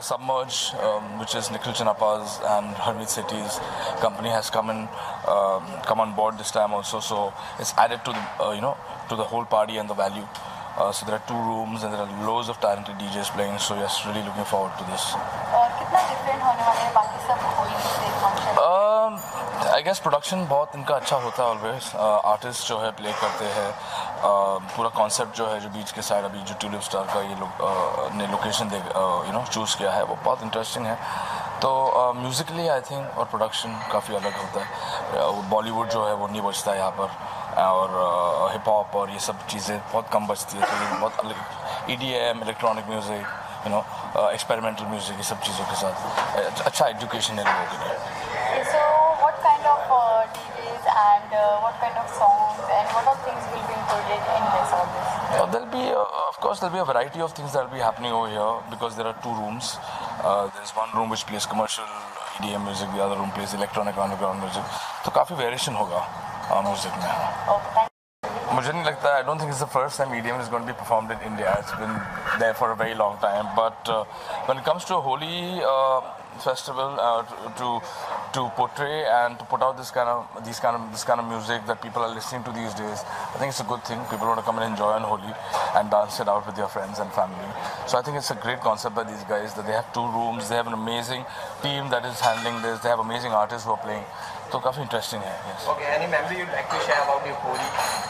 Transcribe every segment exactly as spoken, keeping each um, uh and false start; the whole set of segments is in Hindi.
Submerge, um, which is Nikhil Channappa's and Harmeet Sethi's company, has come in, um, come on board this time also. So it's added to the, uh, you know, to the whole party and the value. Uh, so there are two rooms and there are loads of talented D Js playing. So yes, really looking forward to this. और कितना different होने वाला है बाकी सब होली से function? Um, I guess production बहुत इनका अच्छा होता है always. Artists जो है play करते हैं. Uh, पूरा concept जो है जो बीच के साइड अभी जो ट्यूलिप स्टार का ये लोग uh, ने लोकेशन दे यू नो चूज़ किया है वो बहुत इंटरेस्टिंग है. तो म्यूज़िकली आई थिंक और प्रोडक्शन काफ़ी अलग होता है. बॉलीवुड जो है वो नहीं बचता है यहाँ पर और हिप हॉप और ये सब चीज़ें बहुत कम बचती है. तो ये बहुत अलग E D M, electronic music, you know experimental music, ये सब चीज़ों के साथ अच्छा एजुकेशन है लोगों के लिए. So what kind of uh, D Js and uh, what kind of songs and what all things will be included in this all this? Uh, there'll be, uh, of course, there'll be a variety of things that'll be happening over here because there are two rooms. Uh, there's one room which plays commercial E D M music, the other room plays electronic underground music. तो काफ़ी variation होगा म्यूजिक में. Okay. मुझे नहीं लगता, I don't think it's the first time E D M is going to be performed in India. It's been there for a very long time. But uh, when it comes to a Holi uh, festival, uh, to to portray and to put out this kind of these kind of this kind of music that people are listening to these days, I think it's a good thing. People want to come and enjoy on Holi and dance it out with their friends and family. So I think it's a great concept by these guys that they have two rooms. They have an amazing team that is handling this. They have amazing artists who are playing. तो काफ़ी इंटरेस्टिंग है. Yes. Okay, any memory you'd like to share about your Holi?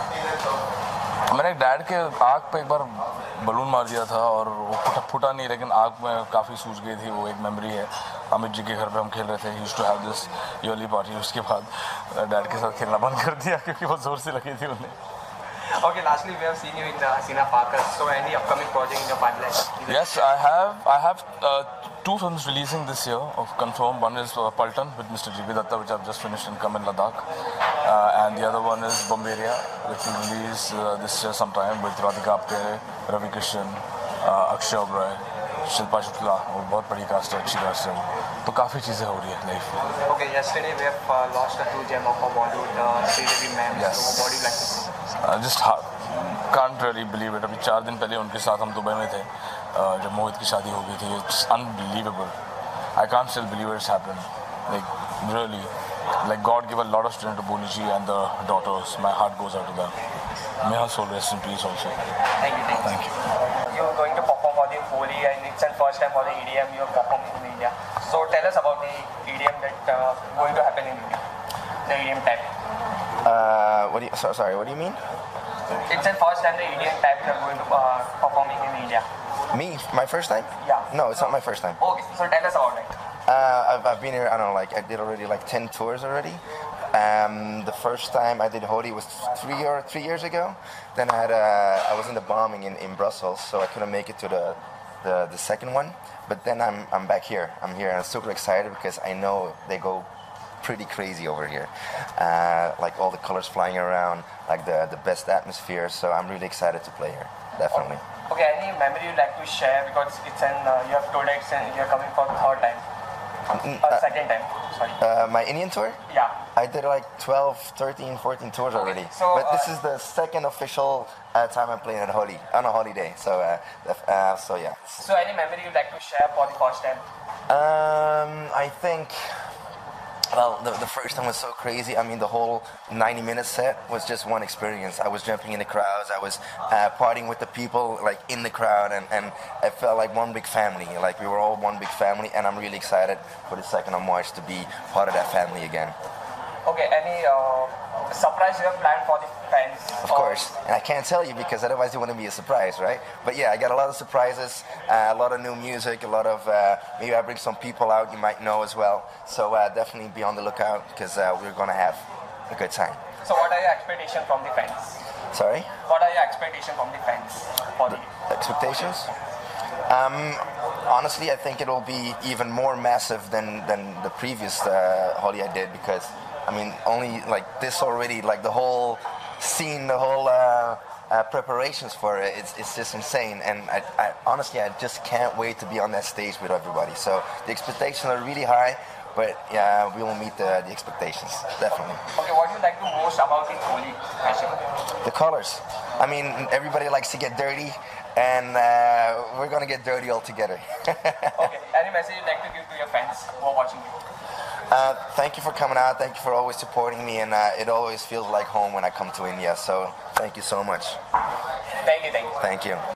मैंने एक डैड के आँख पे एक बार बलून मार दिया था और वो फुटा फुटा नहीं लेकिन आँख में काफ़ी सूज गई थी. वो एक मेमोरी है. अमित जी के घर पे हम खेल रहे थे. Used to have this early party. उसके बाद डैड के साथ खेलना बंद कर दिया क्योंकि बहुत ज़ोर से लगी थी उन्हें. Okay, lastly, we have seen you in the Hasina Pakas. So, any upcoming project in your pipeline? Yes, I have. I have uh, two films releasing this year. Of confirmed. One is uh, Paltan with Mister G V Datta, which I've just finished in Kam in Ladakh, uh, and the other one is Bomberia, which will release uh, this year sometime with Radhika Apte, Ravi Kishan, uh, Akshay Oberoi, Shilpa Shukla. वो बहुत बड़ी कास्ट है, अच्छी कास्ट है. तो काफ़ी चीज़ें हो रही है लाइफ में. Okay, yesterday we have uh, lost a true gem of our Bollywood, uh, Sridevi ma'am. Yes. So, what do you like to say? Uh, just can't really believe it. अभी चार दिन पहले उनके साथ हम दुबई में थे uh, जब मोहित की शादी हो गई थी. It's unbelievable. I can't still believe it's happened. Like really, like God gave a lot of strength to Boni ji and the daughters. My heart goes out to them. May her soul rest in peace also. Thank you. Thank, Thank you. You're going to perform for the Holi and it's the first time for the E D M you're performing in India. So tell us about the E D M that uh, going to happen in India. The E D M type. Uh, what do you, so, sorry, what do you mean? It's the first time the E D M type you're going to uh, performing in India. Me? My first time? Yeah. No, it's not my first time. Okay, so tell us about it. Uh, I've, I've been here, I don't know, like, I did already like ten tours already. Um, the first time I did Holi was three or three years ago. Then I had a, I was in the bombing in, in Brussels, so I couldn't make it to the, the, the second one. But then I'm, I'm back here. I'm here and I'm super excited because I know they go pretty crazy over here. Uh, like all the colors flying around, like the, the best atmosphere. So I'm really excited to play here, definitely. Okay, any memory you'd like to share because it's an, uh, you have told it's an, you're coming for the third time. Uh, second time, sorry. Uh, my Indian tour? Yeah. I did like twelve, thirteen, fourteen tours Okay, already. so, but this uh, is the second official uh, time I'm playing at Holi, on a holiday. So, uh, uh, so yeah. So any memory you'd like to share for the first time? Um, I think, well, the, the first time was so crazy. I mean, the whole ninety minute set was just one experience. I was jumping in the crowds. I was uh, partying with the people, like, in the crowd. And, and it felt like one big family. Like, we were all one big family. And I'm really excited for the second of March to be part of that family again. Okay, any uh, surprise you have planned for the fans? Of course. And I can't tell you because otherwise it wouldn't be a surprise, right? But yeah, I got a lot of surprises, uh, a lot of new music, a lot of, uh, maybe I bring some people out you might know as well. So uh, definitely be on the lookout because uh, we're going to have a good time. So what are your expectations from the fans? Sorry? What are your expectations from the fans for the expectations? Um, honestly, I think it'll be even more massive than, than the previous uh, Holi I did because I mean, only like this already, like the whole scene, the whole uh, uh, preparations for it, it's, it's just insane. And I, I, honestly, I just can't wait to be on that stage with everybody. So the expectations are really high, but yeah, we will meet the, the expectations, definitely. Okay, what do you like the most about the Holi fashion? The colors. I mean, everybody likes to get dirty, and uh, we're going to get dirty all together. Okay, any Uh, thank you for coming out. Thank you for always supporting me, and uh, it always feels like home when I come to India. So thank you so much. Thank you, thank you. Thank you.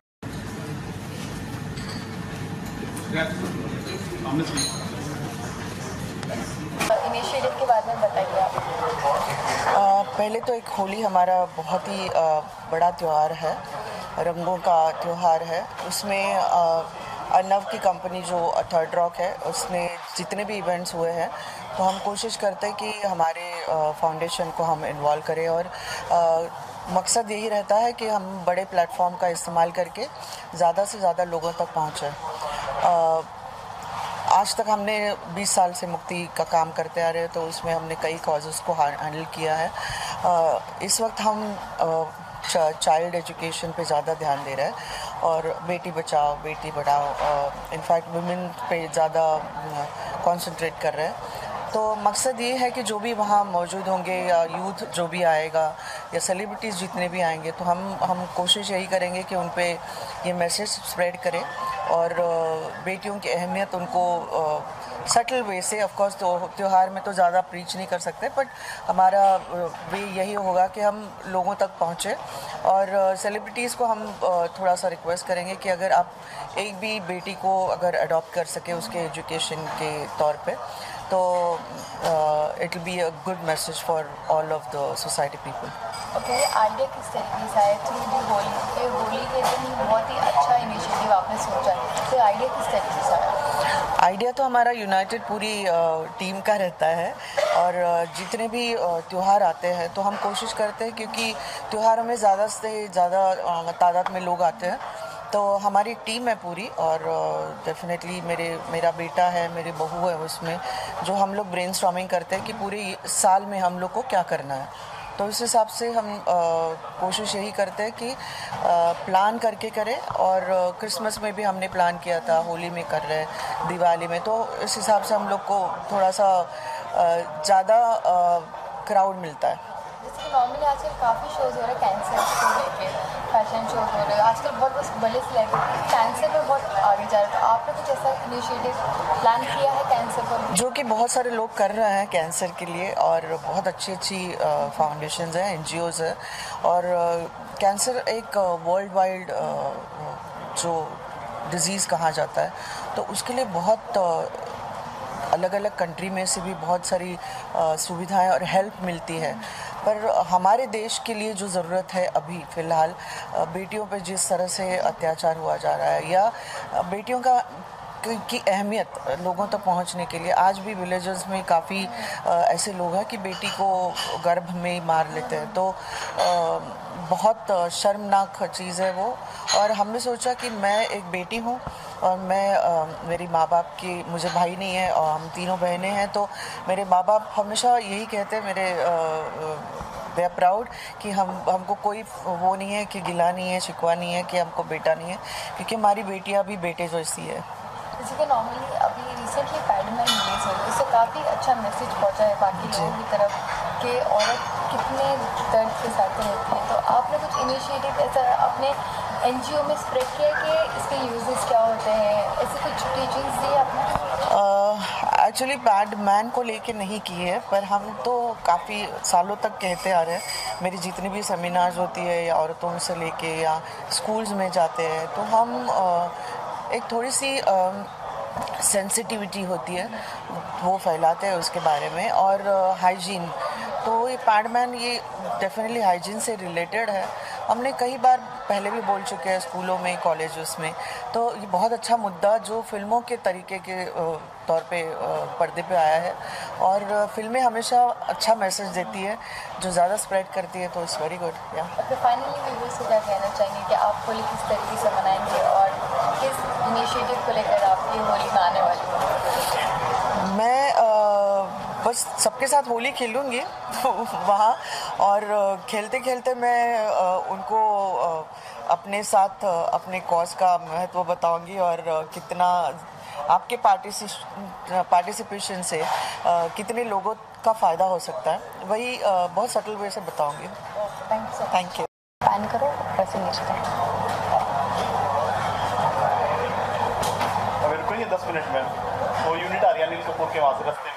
Initiative के बारे में बताइए आप। uh, पहले तो एक होली हमारा बहुत ही uh, बड़ा त्यौहार है, रंगों का त्यौहार है। उसमें अर्नव की कंपनी जो थर्ड रॉक है, उसने जितने भी इवेंट्स हुए हैं तो हम कोशिश करते हैं कि हमारे फाउंडेशन को हम इन्वॉल्व करें, और मकसद यही रहता है कि हम बड़े प्लेटफॉर्म का इस्तेमाल करके ज़्यादा से ज़्यादा लोगों तक पहुँचें। आज तक हमने बीस साल से मुक्ति का काम करते आ रहे हैं, तो उसमें हमने कई कॉजेज़ को हैंडल किया है। इस वक्त हम चाइल्ड एजुकेशन पे ज़्यादा ध्यान दे रहे हैं और बेटी बचाओ बेटी पढ़ाओ, इनफैक्ट वुमेन पे ज़्यादा कंसंट्रेट कर रहे हैं। तो मकसद ये है कि जो भी वहाँ मौजूद होंगे या यूथ जो भी आएगा या सेलिब्रिटीज़ जितने भी आएंगे, तो हम हम कोशिश यही करेंगे कि उन पे ये मैसेज स्प्रेड करें और बेटियों की अहमियत उनको सटल वे से, ऑफ कोर्स तो त्यौहार में तो ज़्यादा प्रीच नहीं कर सकते, बट हमारा वे यही होगा कि हम लोगों तक पहुँचे। और सेलिब्रिटीज़ को हम थोड़ा सा रिक्वेस्ट करेंगे कि अगर आप एक भी बेटी को अगर अडॉप्ट कर सके उसके एजुकेशन के तौर पे, तो it will be a good message for all of the society people. Okay, idea किस तरीके से आया थ्रू दी होली के होली के दिन बहुत ही अच्छा इनिशिएटिव आपने सोचा, तो आइडिया किस तरीके से आया? आइडिया तो हमारा यूनाइटेड पूरी टीम का रहता है, और जितने भी त्यौहार आते हैं तो हम कोशिश करते हैं, क्योंकि त्योहारों में ज़्यादा से ज़्यादा तादाद में लोग आते हैं, तो हमारी टीम है पूरी, और डेफिनेटली मेरे मेरा बेटा है, मेरी बहू है उसमें, जो हम लोग ब्रेनस्टॉर्मिंग करते हैं कि पूरे साल में हम लोग को क्या करना है। तो इस हिसाब से हम आ, कोशिश यही करते हैं कि आ, प्लान करके करें, और क्रिसमस में भी हमने प्लान किया था, होली में कर रहे हैं, दिवाली में, तो इस हिसाब से हम लोग को थोड़ा सा ज़्यादा क्राउड मिलता है। जैसे कि नॉर्मली आजकल काफ़ी शोज हो रहे हैं कैंसर को लेके, फैशन शो हो रहे हैं आजकल, बहुत बस बड़े सेलिब्रिटी कैंसर में बहुत आगे जा रहे हैं, तो आपने कुछ ऐसा इनिशिएटिव प्लान किया है कैंसर को? जो कि बहुत सारे लोग कर रहे हैं कैंसर के लिए, और बहुत अच्छी अच्छी फाउंडेशंस हैं, एनजीओज़ हैं, और कैंसर एक वर्ल्ड वाइड जो डिज़ीज़ कहा जाता है, तो उसके लिए बहुत अलग अलग कंट्री में से भी बहुत सारी सुविधाएं और हेल्प मिलती है। पर हमारे देश के लिए जो ज़रूरत है अभी फ़िलहाल, बेटियों पे जिस तरह से अत्याचार हुआ जा रहा है, या बेटियों का की अहमियत लोगों तक पहुंचने के लिए, आज भी विलेजेस में काफ़ी ऐसे लोग हैं कि बेटी को गर्भ में ही मार लेते हैं, तो बहुत शर्मनाक चीज़ है वो। और हमने सोचा कि मैं एक बेटी हूँ, और मैं आ, मेरी माँ बाप की, मुझे भाई नहीं है और हम तीनों बहनें हैं, तो मेरे माँ बाप हमेशा यही कहते हैं, मेरे दे आर प्राउड कि हम हमको कोई वो नहीं है कि गिला नहीं है, शिकवा नहीं है कि हमको बेटा नहीं है, क्योंकि हमारी बेटियाँ भी बेटे जैसी है। जैसे कि नॉर्मली अभी रिसेंटली पैडमैन रिलीज हुई, इससे काफ़ी अच्छा मैसेज पहुंचा है बाकी लोगों की तरफ कि औरत कितने दर्द के साथ रहती है, तो आपने कुछ इनिशिएटिव ऐसा अपने एनजीओ में स्प्रेड किया कि इसके यूजेस क्या होते हैं, ऐसे कुछ टीचिंग्स दी आपने? एक्चुअली पैडमैन को लेके नहीं की है, पर हम तो काफ़ी सालों तक कहते आ रहे हैं, मेरी जितनी भी सेमिनार्स होती है या औरतों से लेके या स्कूल्स में जाते हैं, तो हम आ, एक थोड़ी सी सेंसिटिविटी होती है वो फैलाते हैं उसके बारे में, और हाइजीन, तो ये पैडमैन ये डेफिनेटली हाइजीन से रिलेटेड है। हमने कई बार पहले भी बोल चुके हैं स्कूलों में, कॉलेजेस में, तो ये बहुत अच्छा मुद्दा जो फिल्मों के तरीके के तौर पे पर्दे पे आया है, और फिल्में हमेशा अच्छा मैसेज देती है जो ज़्यादा स्प्रेड करती है, तो इट्स वेरी गुड। या फाइनली व्यूअर्स को क्या कहना चाहेंगे कि आप होली किस तरीके से मनाएंगे और किस इनिशिएटिव को लेकर आप ये होली मनाने वाली? मैं आ, बस सबके साथ होली खेलूँगी तो वहाँ, और खेलते खेलते मैं आ, उनको आ, अपने साथ अपने कॉज का महत्व बताऊंगी, और कितना आपके पार्टिसिपेशन से आ, कितने लोगों का फ़ायदा हो सकता है, वही आ, बहुत सटल वे से बताऊंगी। Thank you thank you. Pan करो पैसे नीचे अगर कोई दस मिनट में वो यूनिट आ रही है अनिल कपूर के वहाँ से रस्ते